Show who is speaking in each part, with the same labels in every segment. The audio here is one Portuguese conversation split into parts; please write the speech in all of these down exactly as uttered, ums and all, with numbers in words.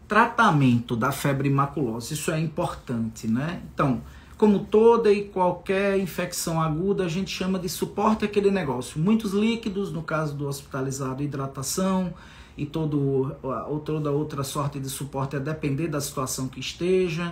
Speaker 1: tratamento da febre maculosa, isso é importante, né? Então, como toda e qualquer infecção aguda, a gente chama de suporte aquele negócio. Muitos líquidos, no caso do hospitalizado, hidratação e todo, ou toda outra sorte de suporte a depender da situação que esteja,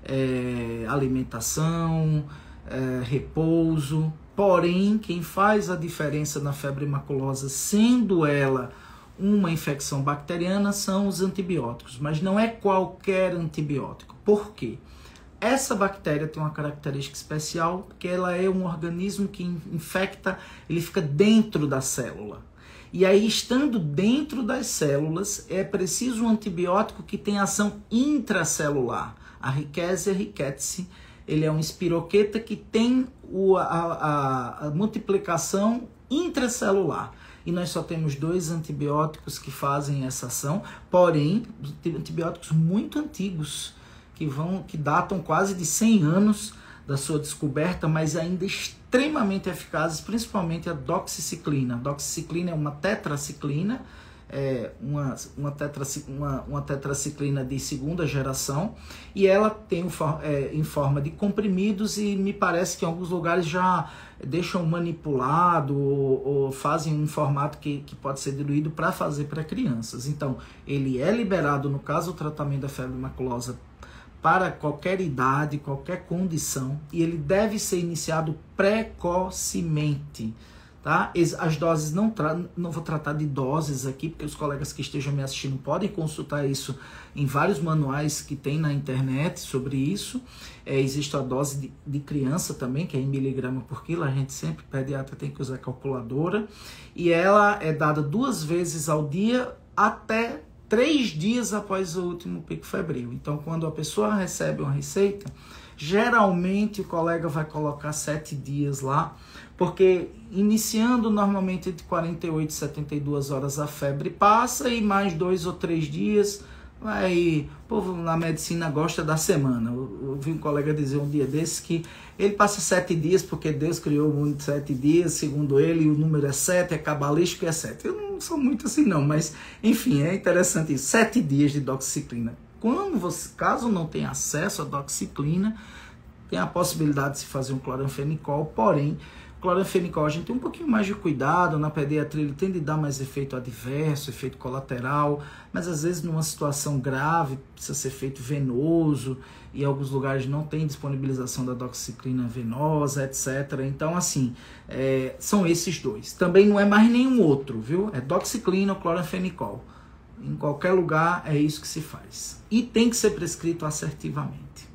Speaker 1: é, alimentação, é, repouso. Porém, quem faz a diferença na febre maculosa, sendo ela uma infecção bacteriana, são os antibióticos, mas não é qualquer antibiótico. Por quê? Essa bactéria tem uma característica especial, que ela é um organismo que infecta, ele fica dentro da célula. E aí, estando dentro das células, é preciso um antibiótico que tem ação intracelular. A Rickettsia rickettsii, ele é um espiroqueta que tem o, a, a, a multiplicação intracelular. E nós só temos dois antibióticos que fazem essa ação, porém, antibióticos muito antigos, que, vão, que datam quase de cem anos da sua descoberta, mas ainda extremamente eficazes, principalmente a doxiciclina. A doxiciclina é uma tetraciclina, é uma, uma, tetra, uma, uma tetraciclina de segunda geração, e ela tem é, em forma de comprimidos, e me parece que em alguns lugares já deixam manipulado ou, ou fazem um formato que, que pode ser diluído para fazer para crianças. Então, ele é liberado, no caso do tratamento da febre maculosa, para qualquer idade, qualquer condição, e ele deve ser iniciado precocemente. Tá? As doses, não, tra não vou tratar de doses aqui, porque os colegas que estejam me assistindo podem consultar isso em vários manuais que tem na internet sobre isso. É, existe a dose de, de criança também, que é em miligrama por quilo, a gente sempre, pediatra, tem que usar calculadora, e ela é dada duas vezes ao dia até três dias após o último pico febril. Então, quando a pessoa recebe uma receita, geralmente o colega vai colocar sete dias lá, porque iniciando normalmente entre quarenta e oito e setenta e duas horas a febre passa, e mais dois ou três dias, vai, o povo na medicina gosta da semana. Eu ouvi um colega dizer um dia desses que ele passa sete dias porque Deus criou o mundo de sete dias, segundo ele, o número é sete, é cabalístico e é sete. Eu não sou muito assim não, mas enfim, é interessante isso, sete dias de doxiciclina. Quando você, caso não tenha acesso à doxiciclina, tem a possibilidade de se fazer um cloranfenicol, porém, cloranfenicol a gente tem um pouquinho mais de cuidado, na pediatria ele tende a dar mais efeito adverso, efeito colateral, mas às vezes numa situação grave precisa ser feito venoso, e em alguns lugares não tem disponibilização da doxiciclina venosa, etcétera. Então assim, é, são esses dois. Também não é mais nenhum outro, viu? É doxiciclina ou cloranfenicol. Em qualquer lugar é isso que se faz. E tem que ser prescrito assertivamente.